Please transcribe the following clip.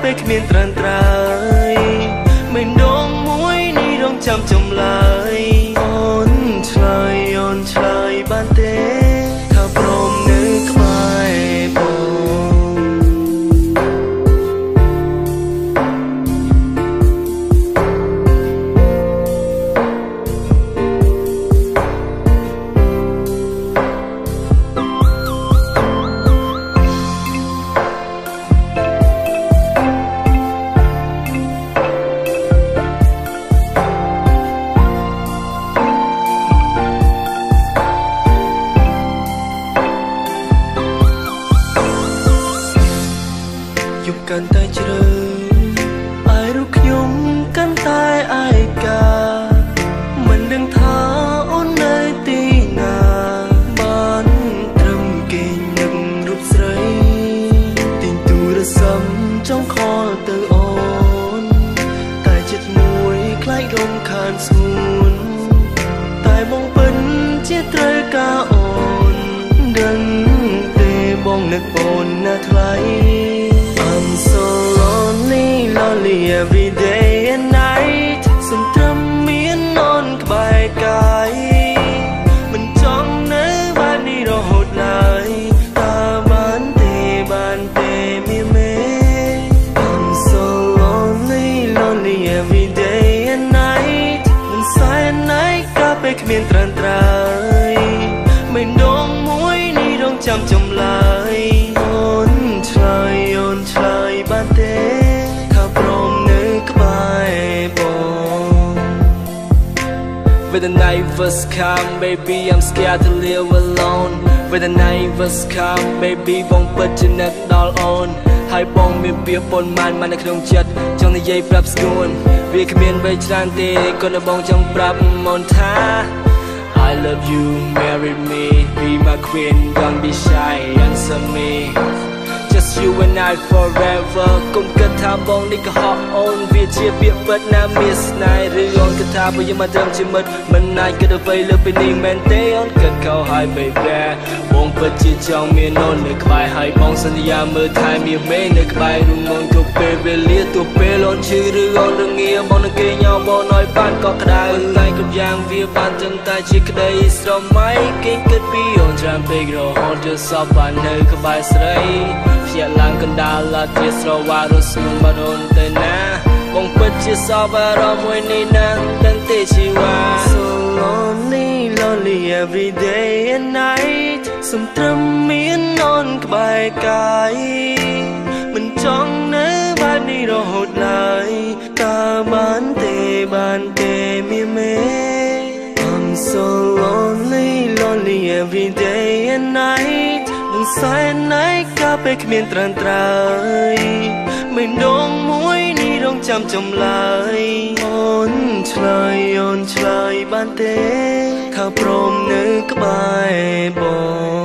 ពេលគ្មានត្រានត្រើយមិនដងមួយនេះរងចាំចំឡើយអូនឆ្លើយបានទេថាព្រមនៅក្បែរយប់កាន់តែជ្រៅអាយរូបខ្ញុំកាន់តែអាយកាមិនដឹងថាអូននៅទីណាបានត្រឹមគេងនឹករូបស្រីទីទូរស័ព្ទចង់ខលទៅអូនតែចិត្តមួយខ្លាចរំខានស្ងួនតែបងពិនជាត្រូវការអូនដឹងទេបងនឹកអូនណាថ្លៃI'm so lonely every day and night សំត្រឹមមានអូនក្បែរកាយមិនចង់នៅបែបនេះរហូតឡើយតើបានទេមានមេ I'm so lonely every day and night មិនសែនណាយកាពេលគ្មានត្រានត្រើយមិនដងមួយនេះរងចាំចំឡើយអូនឆ្លើយបានទេថាព្រមនៅក្បែរបង When the night was come baby I'm scared to live alone When the night was come baby បងពិតជានឹកដល់អូនហើយបងមានពាក្យប៉ុន្មាននៅក្នុងចិត្តចង់និយាយប្រាប់ស្គួនវាគ្មានអ្វីច្រើនទេគាត់នៅបងចង់ប្រាប់អូនថា I love you marry me be my queen don't be shy answer me Just you and I forever គុំគិតថាបងនេះក៏ហក់អូនវាជាពាក្យពិតណាមានស្នេហ៍ឬអូនគិតថាបើយើងមកត្រឹមជាមិត្តមិនអាចគិតអ្វីលើពីនេះមែនទេអូនគិតខុសហើយ baby បងពិតជាចង់មានអូននៅក្បែរហើយបងសន្យាមើលថែមានមេនៅក្បែររួមអូនគ្រប់ពេលវេលាទោះពេលអូនឈឺឬអូនរងាបងនឹងគេញ៉ោបងឲ្យបានកក់ក្ដៅតែគ្រប់យ៉ាងវាបានត្រឹមតែជាក្តីស្រមៃគេគិតពីអូនច្រើនពេករហូតទៅសពបាននៅក្បែរស្រីជាឡើងកណ្ដាលឡាជាស្រវារស្ងួនបាត់អូនទៅណាបងពិតជាសោកអារម្មណ៍មួយនេះណាស់ទាំងទេជីវ៉ា So lonely every day and night សំត្រឹមមានអូនក្បែរកាយមិនចង់នៅបែបនេះរហូតឡើយតើបានទេមានមេ I'm so lonely every day and night នឹងសែនណាយកាពេលគ្មានត្រានត្រើយមិនដងមួយនេះរងចាំចំឡើយអូនឆ្លើយបានទេថាព្រមនៅក្បែរបង